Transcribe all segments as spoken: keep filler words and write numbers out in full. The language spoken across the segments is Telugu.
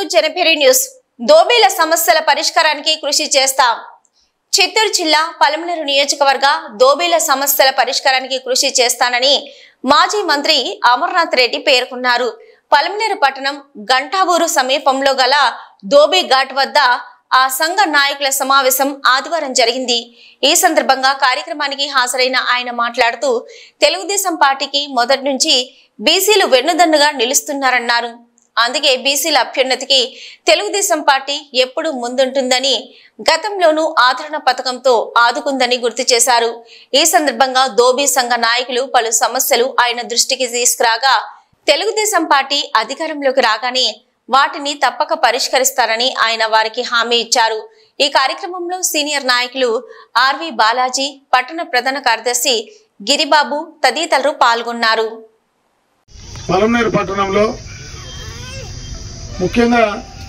జనపేరి న్యూస్. దోబీల సమస్యల పరిష్కారానికి కృషి చేస్తాం. చిత్తూరు జిల్లా పలమనేరు నియోజకవర్గ దోబీల సమస్యల పరిష్కారానికి కృషి చేస్తానని మాజీ మంత్రి అమర్నాథ్ రెడ్డి పేర్కొన్నారు. పలమనేరు పట్టణం గంటావూరు సమీపంలో గల దోబీ ఘాట్ వద్ద ఆ సంఘ నాయకుల సమావేశం ఆదివారం జరిగింది. ఈ సందర్భంగా కార్యక్రమానికి హాజరైన ఆయన మాట్లాడుతూ తెలుగుదేశం పార్టీకి మొదటి నుంచి బీసీలు వెన్నుదన్నుగా నిలుస్తున్నారన్నారు. అందుకే బీసీల అభ్యున్నతికి తెలుగుదేశం పార్టీ ఎప్పుడు ముందుంటుందని, గతంలోనూ ఆదరణ పథకంతో ఆదుకుందని గుర్తు చేశారు. ఈ సందర్భంగా దోబీ సంఘ నాయకులు పలు సమస్యలు ఆయన దృష్టికి తీసుకురాగా తెలుగుదేశం పార్టీ అధికారంలోకి రాగానే వాటిని తప్పక పరిష్కరిస్తారని ఆయన వారికి హామీ ఇచ్చారు. ఈ కార్యక్రమంలో సీనియర్ నాయకులు ఆర్వి బాలాజీ, పట్టణ ప్రధాన కార్యదర్శి గిరిబాబు తదితరులు పాల్గొన్నారు. పలమనేరు పట్టణంలో ముఖ్యంగా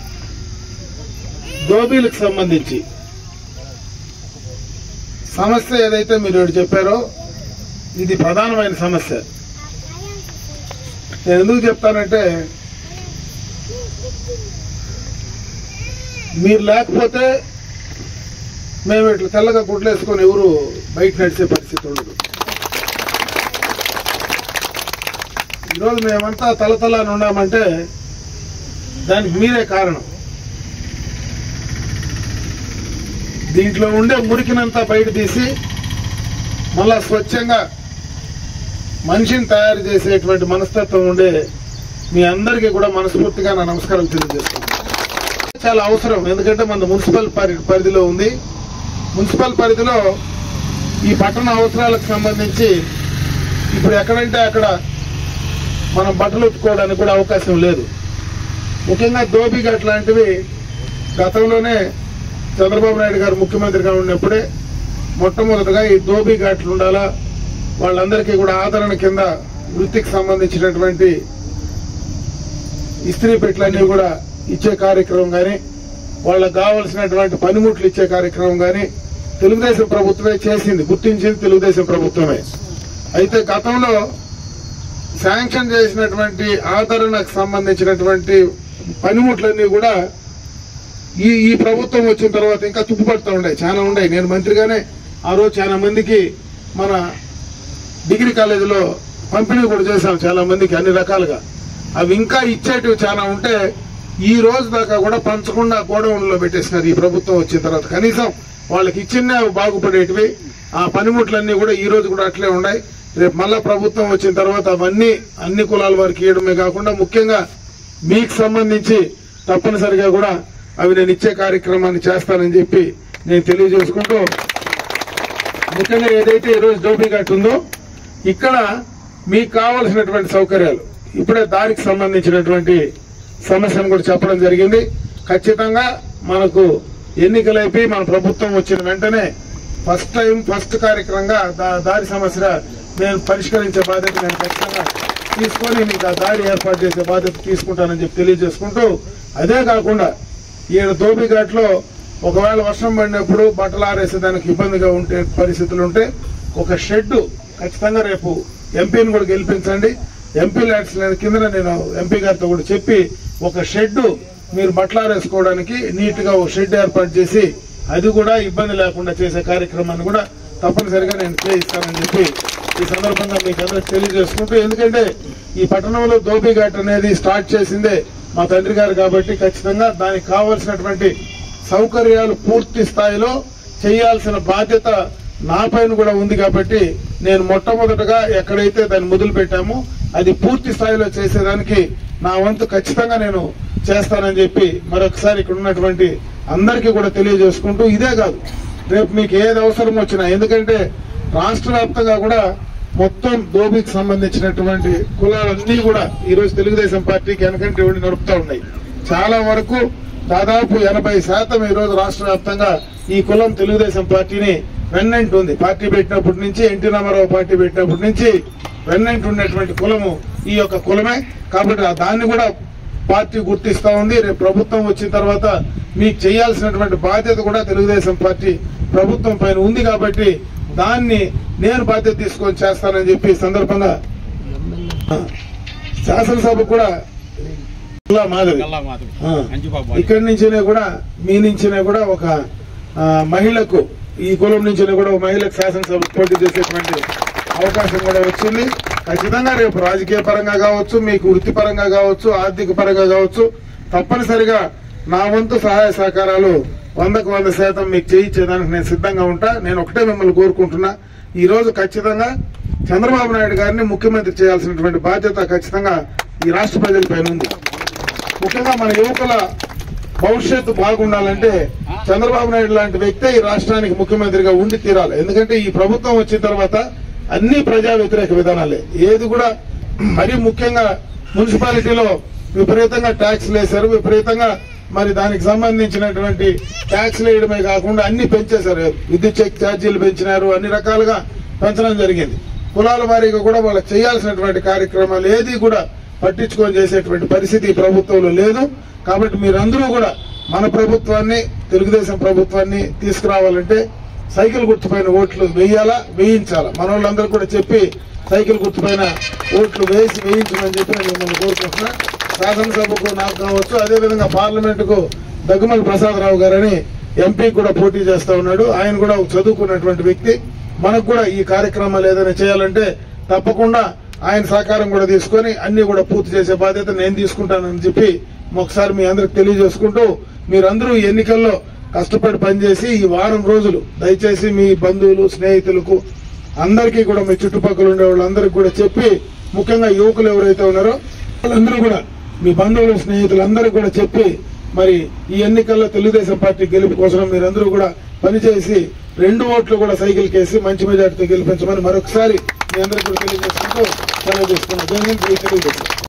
దోబీలకు సంబంధించి సమస్య ఏదైతే మీరు చెప్పారో ఇది ప్రధానమైన సమస్య. నేను ఎందుకు చెప్తానంటే, మీరు లేకపోతే మేము ఇట్లా తెల్లగా గుడ్లేసుకొని ఎవరు బయట నడిచే పరిస్థితి ఉండదు. ఈరోజు మేమంతా తలతలని ఉన్నామంటే దానికి మీరే కారణం. దీంట్లో ఉండే మురికినంతా బయట తీసి మళ్ళా స్వచ్ఛంగా మనిషిని తయారు చేసేటువంటి మనస్తత్వం ఉండే మీ అందరికీ కూడా మనస్ఫూర్తిగా నా నమస్కారం తెలియజేస్తున్నాను. చాలా అవసరం, ఎందుకంటే మన మున్సిపల్ పరిధిలో ఉంది. మున్సిపల్ పరిధిలో ఈ పట్టణ అవసరాలకు సంబంధించి ఇప్పుడు ఎక్కడంటే అక్కడ మనం బట్టలు ఉతుకోవడానికి కూడా అవకాశం లేదు. ముఖ్యంగా దోబీ ఘాట్ లాంటివి గతంలోనే చంద్రబాబు నాయుడు గారు ముఖ్యమంత్రిగా ఉన్నప్పుడే మొట్టమొదటిగా ఈ దోబీ ఘాట్లు ఉండాలా, వాళ్ళందరికీ కూడా ఆదరణ కింద వృత్తికి సంబంధించినటువంటి ఇస్త్రీ పెట్టలన్నీ కూడా ఇచ్చే కార్యక్రమం కానీ, వాళ్ళకు కావలసినటువంటి పనిముట్లు ఇచ్చే కార్యక్రమం కానీ తెలుగుదేశం ప్రభుత్వమే చేసింది, గుర్తించింది తెలుగుదేశం ప్రభుత్వమే. అయితే గతంలో శాంక్షన్ చేసినటువంటి ఆదరణకు సంబంధించినటువంటి పనిముట్లన్నీ కూడా ఈ ఈ ప్రభుత్వం వచ్చిన తర్వాత ఇంకా తుప్పుపడుతూ ఉన్నాయి, చాలా ఉన్నాయి. నేను మంత్రిగానే ఆ రోజు చాలా మందికి మన డిగ్రీ కాలేజీలో పంపిణీ కూడా చేశాం, చాలా మందికి అన్ని రకాలుగా. అవి ఇంకా ఇచ్చేటివి చాలా ఉంటే ఈ రోజు దాకా కూడా పంచకుండా గోడౌన్లో పెట్టేసినారు ఈ ప్రభుత్వం వచ్చిన తర్వాత. కనీసం వాళ్ళకి ఇచ్చిన బాగుపడేటివి ఆ పనిముట్లన్నీ కూడా ఈ రోజు కూడా అట్లే ఉన్నాయి. రేపు మళ్ళా ప్రభుత్వం వచ్చిన తర్వాత అవన్నీ అన్ని కులాల వారికి ఇవ్వడమే కాకుండా ముఖ్యంగా మీకు సంబంధించి తప్పనిసరిగా కూడా అవి నేను ఇచ్చే కార్యక్రమాన్ని చేస్తానని చెప్పి నేను తెలియజేసుకుంటూ, ముఖ్యంగా ఏదైతే ఈరోజు దోబీ ఘాట్ ఉందో ఇక్కడ మీకు కావలసినటువంటి సౌకర్యాలు, ఇప్పుడే దానికి సంబంధించినటువంటి సమస్యను కూడా చెప్పడం జరిగింది. ఖచ్చితంగా మనకు ఎన్నికలైపోయి మన ప్రభుత్వం వచ్చిన వెంటనే ఫస్ట్ టైం ఫస్ట్ కార్యక్రమంగా దారి సమస్య నేను పరిష్కరించే బాధ్యత నేను ఖచ్చితంగా తీసుకొని మీకు ఆ దారి ఏర్పాటు చేసే బాధ్యత తీసుకుంటానని చెప్పి తెలియజేసుకుంటూ, అదే కాకుండా ఈయన దోబీ ఘాట్లో ఒకవేళ వర్షం పడినప్పుడు బట్టలు ఆరేసేదానికి ఇబ్బందిగా ఉంటే పరిస్థితులు ఉంటే ఒక షెడ్ ఖచ్చితంగా రేపు ఎంపీని కూడా గెలిపించండి. ఎంపీ ల్యాడ్స్ కింద నేను ఎంపీ గారితో కూడా చెప్పి ఒక షెడ్ మీరు బట్టలారేసుకోవడానికి నీట్ గా ఒక షెడ్ ఏర్పాటు చేసి అది కూడా ఇబ్బంది లేకుండా చేసే కార్యక్రమాన్ని కూడా తప్పనిసరిగా నేను చేయిస్తానని చెప్పి ఈ సందర్భంగా మీకు అందరికి తెలియజేసుకుంటూ, ఎందుకంటే ఈ పట్టణంలో దోబీ ఘాట్ అనేది స్టార్ట్ చేసిందే మా తండ్రి గారు కాబట్టి ఖచ్చితంగా దానికి కావాల్సినటువంటి సౌకర్యాలు పూర్తి స్థాయిలో చేయాల్సిన బాధ్యత నా పైన కూడా ఉంది. కాబట్టి నేను మొట్టమొదటగా ఎక్కడైతే దాన్ని మొదలు పెట్టామో అది పూర్తి స్థాయిలో చేసేదానికి నా వంతు ఖచ్చితంగా నేను చేస్తానని చెప్పి మరొకసారి ఇక్కడ ఉన్నటువంటి అందరికీ కూడా తెలియజేసుకుంటూ, ఇదే కాదు రేపు మీకు ఏది అవసరం వచ్చినా, ఎందుకంటే రాష్ట్ర వ్యాప్తంగా కూడా మొత్తం దోబీకి సంబంధించినటువంటి కులాలన్నీ కూడా ఈరోజు తెలుగుదేశం పార్టీకి వెనకంటే ఉండి నడుపుతూ ఉన్నాయి. చాలా వరకు దాదాపు ఎనభై శాతం ఈరోజు రాష్ట్ర వ్యాప్తంగా ఈ కులం తెలుగుదేశం పార్టీని వెన్నంటి ఉంది. పార్టీ పెట్టినప్పటి నుంచి, ఎన్టీ రామారావు పార్టీ పెట్టినప్పటి నుంచి వెన్నంటి ఉన్నటువంటి కులము ఈ యొక్క కులమే. కాబట్టి దాన్ని కూడా పార్టీ గుర్తిస్తా ఉంది. రేపు ప్రభుత్వం వచ్చిన తర్వాత మీకు చేయాల్సినటువంటి బాధ్యత కూడా తెలుగుదేశం పార్టీ ప్రభుత్వం పైన ఉంది. కాబట్టి దాన్ని నేను బాధ్యత తీసుకొని చేస్తానని చెప్పి సందర్భంగా శాసనసభ కూడా మాధవి ఇక్కడి నుంచినే కూడా మీ నుంచినే కూడా ఒక మహిళకు ఈ కులం నుంచినే కూడా ఒక మహిళకు శాసనసభ పోటీ చేసేటువంటి అవకాశం కూడా వచ్చింది. ఖచ్చితంగా రేపు రాజకీయ పరంగా కావచ్చు, మీకు వృత్తిపరంగా కావచ్చు, ఆర్థిక పరంగా కావచ్చు, తప్పనిసరిగా నా వంతు సహాయ సహకారాలు వందకు వంద శాతం మీకు చేయించేదానికి నేను సిద్ధంగా ఉంటా. నేను ఒకటే మిమ్మల్ని కోరుకుంటున్నా, ఈ రోజు ఖచ్చితంగా చంద్రబాబు నాయుడు గారిని ముఖ్యమంత్రి చేయాల్సినటువంటి బాధ్యత ఖచ్చితంగా ఈ రాష్ట్ర ప్రజలపైన ఉంది. ముఖ్యంగా మన యువకుల భవిష్యత్తు బాగుండాలంటే చంద్రబాబు నాయుడు లాంటి వ్యక్తే ఈ రాష్ట్రానికి ముఖ్యమంత్రిగా ఉండి తీరాలి. ఎందుకంటే ఈ ప్రభుత్వం వచ్చిన తర్వాత అన్ని ప్రజా వ్యతిరేక విధానాలే. ఏది కూడా మరీ ముఖ్యంగా మున్సిపాలిటీలో విపరీతంగా ట్యాక్స్లు వేశారు, విపరీతంగా మరి దానికి సంబంధించినటువంటి ట్యాక్స్లు వేయడమే కాకుండా అన్ని పెంచేశారు. విద్యుత్ ఛార్జీలు పెంచినారు, అన్ని రకాలుగా పెంచడం జరిగింది. కులాల వారీగా కూడా వాళ్ళకి చేయాల్సినటువంటి కార్యక్రమాలు ఏది కూడా పట్టించుకొని చేసేటువంటి పరిస్థితి ప్రభుత్వంలో లేదు. కాబట్టి మీరందరూ కూడా మన ప్రభుత్వాన్ని, తెలుగుదేశం ప్రభుత్వాన్ని తీసుకురావాలంటే సైకిల్ గుర్తుపైన ఓట్లు వేయాలా, వేయించాలా. మన వాళ్ళందరూ కూడా చెప్పి సైకిల్ గుర్తుపైన ఓట్లు వేసి వేయించమని చెప్పి నేను మిమ్మల్ని కోరుకుంటున్నా. శాసనసభకు నాకు కావచ్చు, అదేవిధంగా పార్లమెంటుకు దగ్గుమల్లి ప్రసాదరావు గారని ఎంపీ కూడా పోటీ చేస్తా ఉన్నాడు. ఆయన కూడా చదువుకున్నటువంటి వ్యక్తి. మనకు కూడా ఈ కార్యక్రమాలు ఏదైనా చేయాలంటే తప్పకుండా ఆయన సహకారం కూడా తీసుకొని అన్ని కూడా పూర్తి చేసే బాధ్యత నేను తీసుకుంటానని చెప్పి ఒకసారి మీ అందరికి తెలియజేసుకుంటూ, మీరందరూ ఎన్నికల్లో కష్టపడి పనిచేసి ఈ వారం రోజులు దయచేసి మీ బంధువులు, స్నేహితులకు అందరికీ కూడా మీ చుట్టుపక్కల ఉండే వాళ్ళందరికీ కూడా చెప్పి, ముఖ్యంగా యువకులు ఎవరైతే ఉన్నారో వాళ్ళందరూ కూడా మీ బంధువులు, స్నేహితులందరికీ కూడా చెప్పి, మరి ఈ ఎన్నికల్లో తెలుగుదేశం పార్టీ గెలుపు కోసం మీరందరూ కూడా పనిచేసి రెండు ఓట్లు కూడా సైకిల్ కేసి మంచి మెజార్టీతో గెలిపించమని మరొకసారి మీ అందరికీ కూడా తెలియజేసుకుంటూ సెలవు తీసుకున్నాను. తెలుగుదేశం